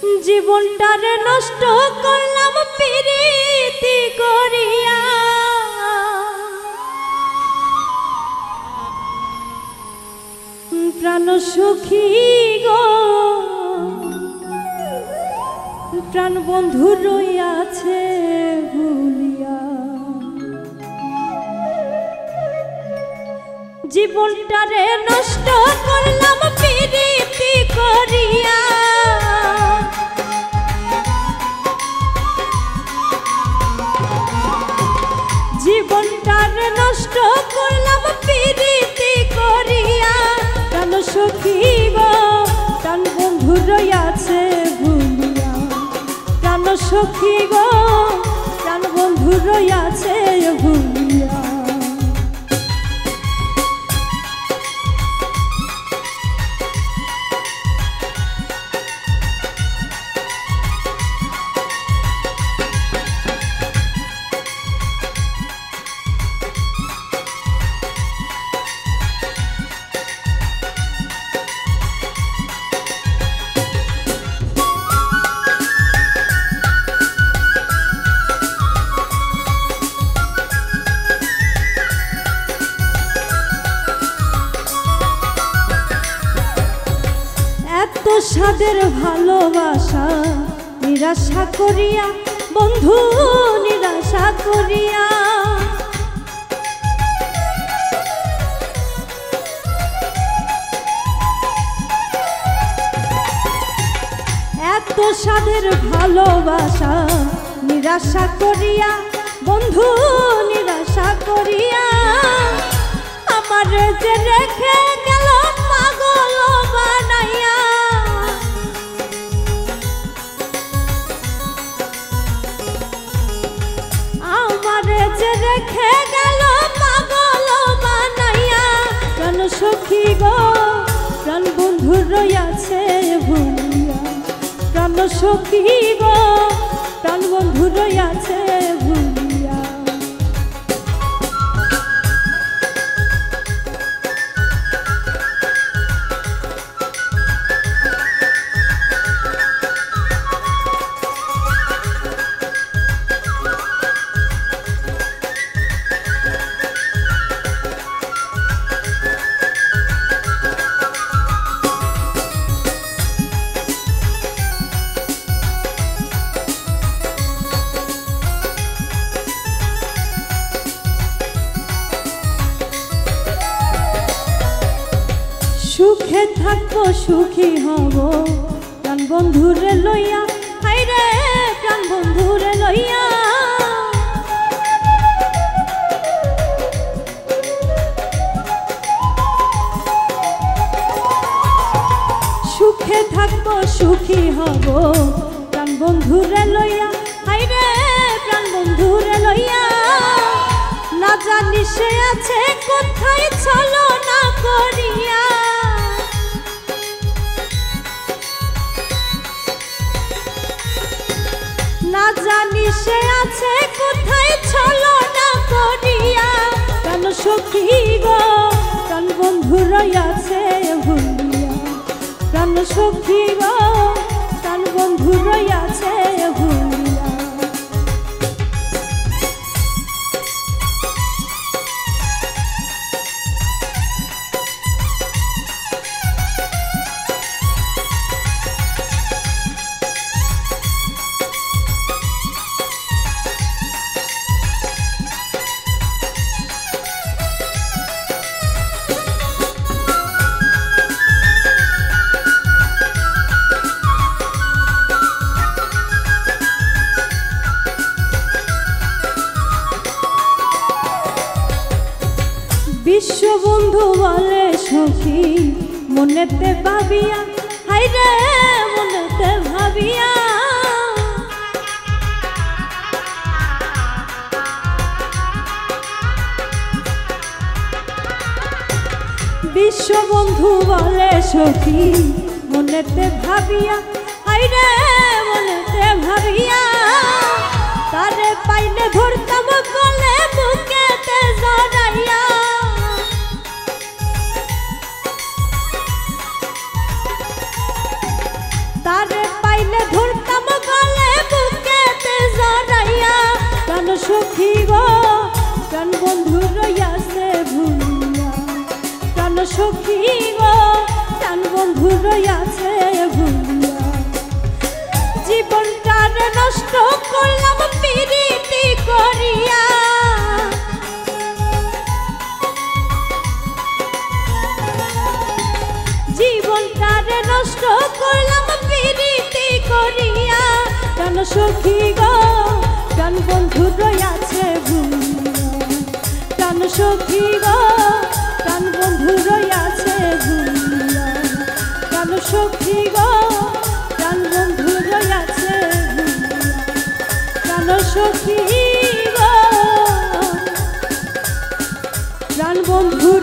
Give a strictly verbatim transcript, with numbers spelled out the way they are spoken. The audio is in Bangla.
জীবনটারে নষ্ট করলাম প্রীতি করিয়া, প্রাণ সুখী গো প্রাণ বন্ধু রইয়াছে ভুলিয়া। জীবনটারে নষ্ট করলাম প্রীতি করিয়া, জীবনটারে নষ্ট করলাম প্রীতি করিয়া, প্রাণ সখী গো প্রাণ বন্ধু রইয়াছে ভুলিয়া, প্রাণ সখী গো প্রাণ বন্ধু রইয়াছে ভুলিয়া। সাদের ভালোবাসা নিরাশা করিয়া বন্ধু নিরাশা করিয়া, এত সাদের ভালোবাসা নিরাশা করিয়া বন্ধু নিরাশা করিয়া, আমার যে রেখে গেল পাগল বানাইয়া, যে রেখে গেল পাগল বানাইয়া, প্রাণ সখী গো প্রাণ বন্ধু রইয়াছে ভুলিয়া, প্রাণ সখী গো প্রাণ বন্ধু রইয়াছে ভুলিয়া। সুখে থাকবো সুখী হব প্রাণ বন্ধুরে লইয়া, হাইরে প্রাণ বন্ধুরে লইয়া, সুখে থাকবো সুখী হব প্রাণ বন্ধুরে লইয়া, হাইরে প্রাণ বন্ধুরে লইয়া, না জানি সে আছে কোথায় চলো না করিয়া, না জানি সে আছে কোথায় চলো না করিয়া, প্রাণ সখী গো প্রাণ বন্ধু রইয়াছে ভুলিয়া, প্রাণ সখী গো প্রাণ বন্ধু রইয়াছে ভুলিয়া। বিশ্ববন্ধু বলে সখী মনেতে ভাবিয়া, হাইরে মনেতে ভাবিয়া, বিশ্ববন্ধু বলে সখী মনেতে ভাবিয়া, হাইরে মনেতে ভাবিয়া, তারে পাইলে ধরতাম গলে বুকেতে জড়াইয়া, তারে পাইলে ধর সখী গো প্রাণ বন্ধু রইয়াছে ভুলিয়া জীবনটারে নষ্ট করলাম প্রীতি করিয়া জীবনটারে নষ্ট করলাম প্রীতি করিয়া প্রাণ সখী গো প্রাণ বন্ধু রইয়াছে ভুলিয়া প্রাণ সখী গো প্রাণ বন্ধু রইয়াছে ভুলিয়া প্রাণ সখী গো প্রাণ বন্ধু রইয়াছে ভুলিয়া প্রাণ সখী গো প্রাণ বন্ধু